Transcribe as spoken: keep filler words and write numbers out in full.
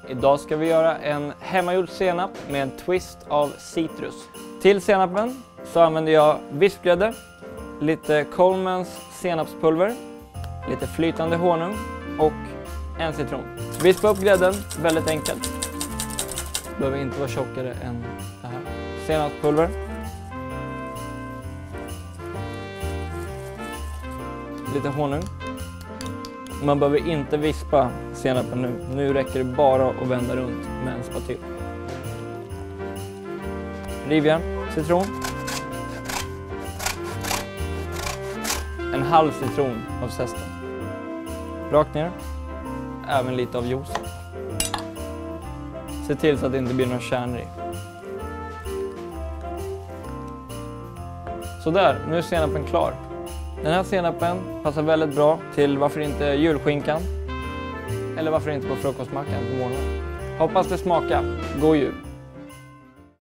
Idag ska vi göra en hemmagjord senap med en twist av citrus. Till senapen så använder jag vispgrädde, lite Coleman's senapspulver, lite flytande honung och en citron. Vispa upp grädden, väldigt enkelt. Behöver inte vara tjockare än det här. Senapspulver. Lite honung. Man behöver inte vispa senapen nu. Nu räcker det bara att vända runt med en spatyl. Rivjärn, citron. En halv citron av zesten. Rakt ner. Även lite av juice. Se till så att det inte blir några kärnor i. Så där, nu är senapen klar. Den här senapen passar väldigt bra till varför inte julskinkan eller varför inte på frukostmackan på morgonen. Hoppas det smakar. God jul!